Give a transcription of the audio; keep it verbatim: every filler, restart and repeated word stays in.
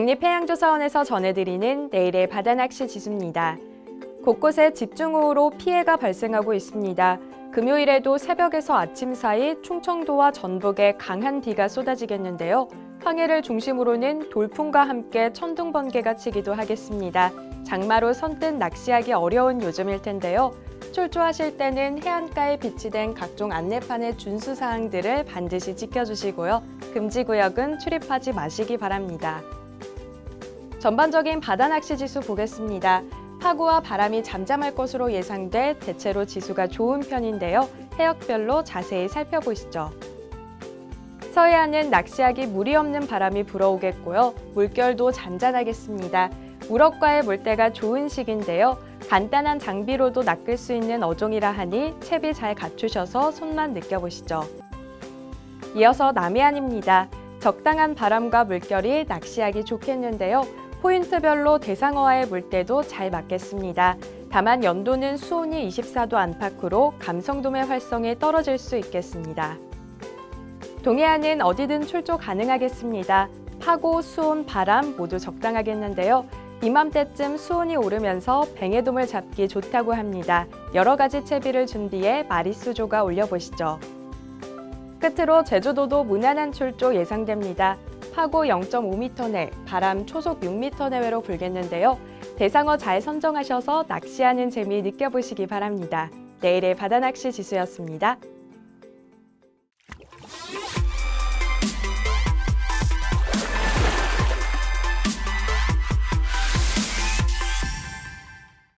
국립해양조사원에서 전해드리는 내일의 바다낚시 지수입니다. 곳곳에 집중호우로 피해가 발생하고 있습니다. 금요일에도 새벽에서 아침 사이 충청도와 전북에 강한 비가 쏟아지겠는데요. 황해를 중심으로는 돌풍과 함께 천둥 번개가 치기도 하겠습니다. 장마로 선뜻 낚시하기 어려운 요즘일 텐데요. 출조하실 때는 해안가에 비치된 각종 안내판의 준수 사항들을 반드시 지켜주시고요. 금지 구역은 출입하지 마시기 바랍니다. 전반적인 바다낚시 지수 보겠습니다. 파고와 바람이 잠잠할 것으로 예상돼 대체로 지수가 좋은 편인데요. 해역별로 자세히 살펴보시죠. 서해안은 낚시하기 무리 없는 바람이 불어오겠고요. 물결도 잔잔하겠습니다. 우럭과의 물때가 좋은 시기인데요. 간단한 장비로도 낚을 수 있는 어종이라 하니 채비 잘 갖추셔서 손만 느껴보시죠. 이어서 남해안입니다. 적당한 바람과 물결이 낚시하기 좋겠는데요. 포인트별로 대상어와의 물때도 잘 맞겠습니다. 다만 연도는 수온이 이십사 도 안팎으로 감성돔의 활성이 떨어질 수 있겠습니다. 동해안은 어디든 출조 가능하겠습니다. 파고, 수온, 바람 모두 적당하겠는데요. 이맘때쯤 수온이 오르면서 뱅에돔을 잡기 좋다고 합니다. 여러 가지 채비를 준비해 마리수조가 올려보시죠. 끝으로 제주도도 무난한 출조 예상됩니다. 파고 영 점 오 미터 내, 바람 초속 육 미터 내외로 불겠는데요. 대상어 잘 선정하셔서 낚시하는 재미 느껴보시기 바랍니다. 내일의 바다낚시 지수였습니다.